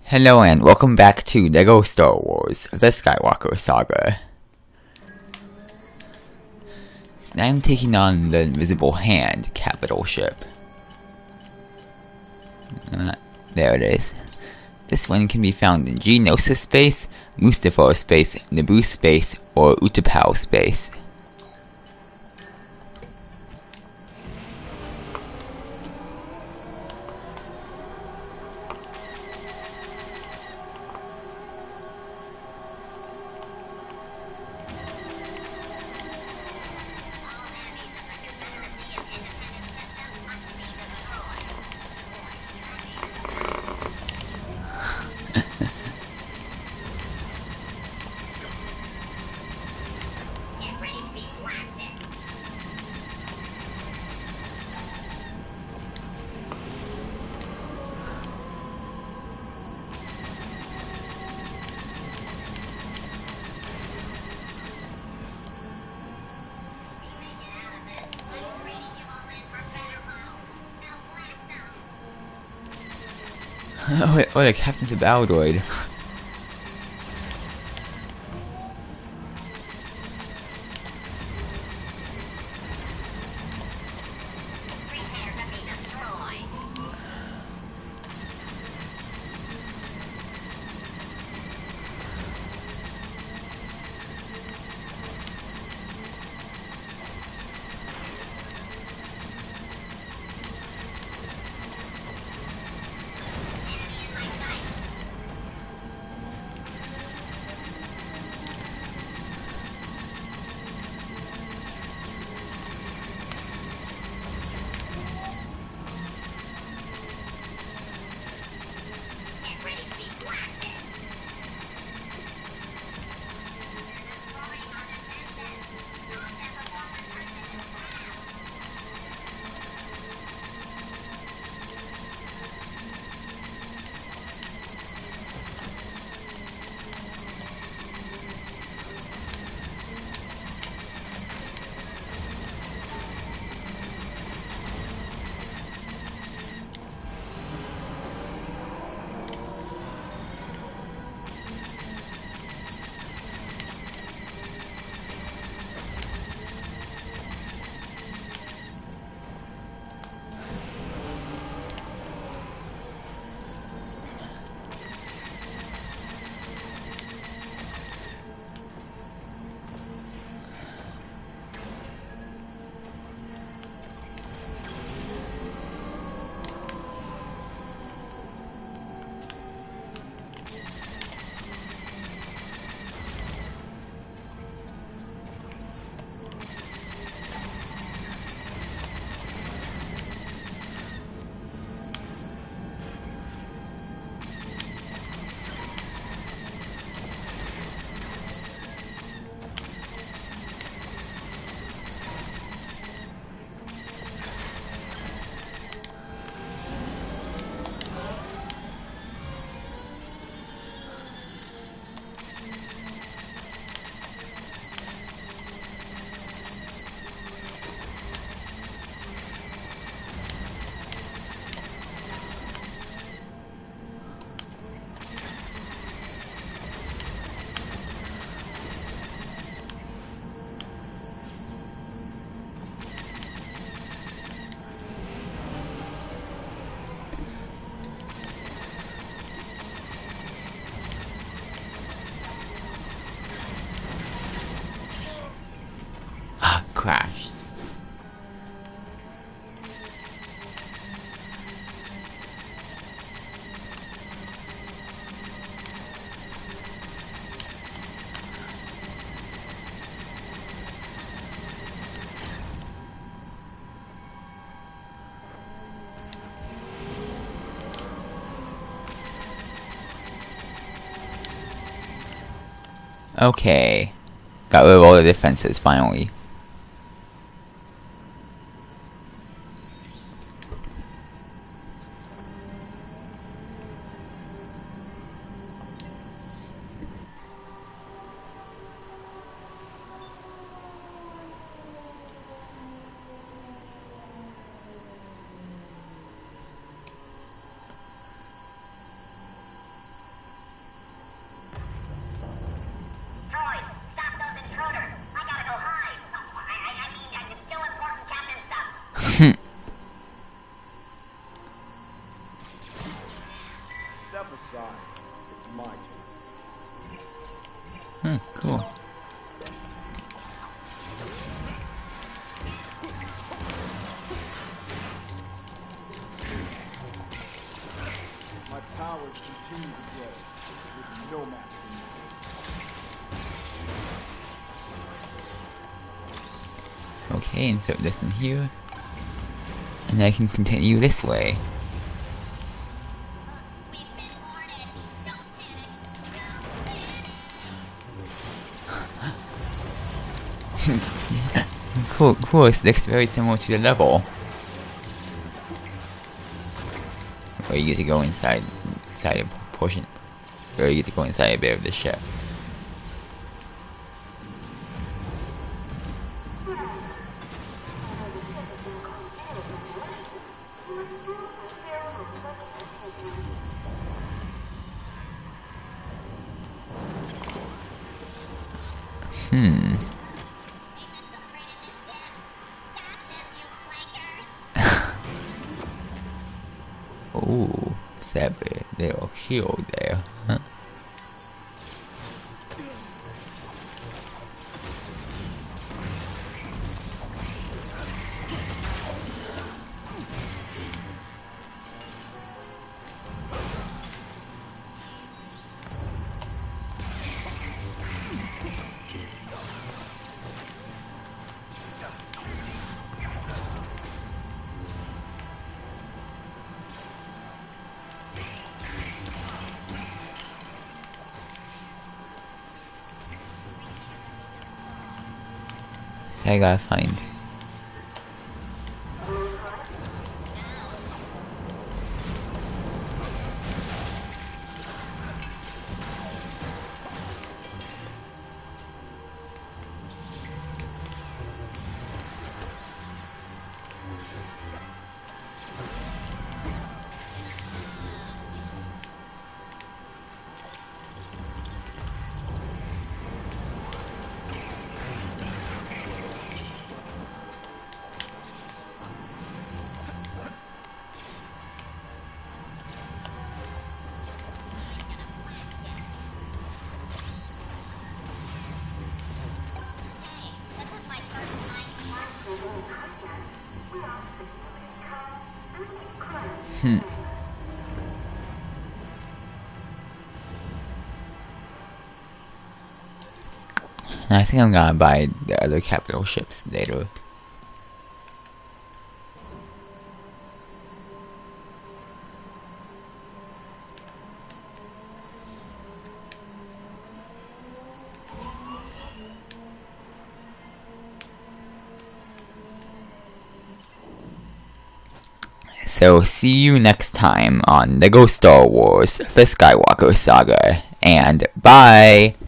Hello and welcome back to LEGO Star Wars: The Skywalker Saga. So now I'm taking on the Invisible Hand capital ship. There it is. This one can be found in Geonosis space, Mustafar space, Naboo space, or Utapau space. Oh, the Captain's a Baldroid. Crashed. Okay. Got rid of all the defenses finally. Step aside. It's my turn. Cool. My powers continue to grow. With no match for me. Okay, insert this in here. And I can continue this way. Cool, this looks very similar to the level. Where you get to go inside a portion. Where you get to go inside a bit of the ship. Ooh, separate little shield there, huh? So I gotta find. I think I'm gonna buy the other capital ships later. So see you next time on LEGO Star Wars: The Skywalker Saga, and bye!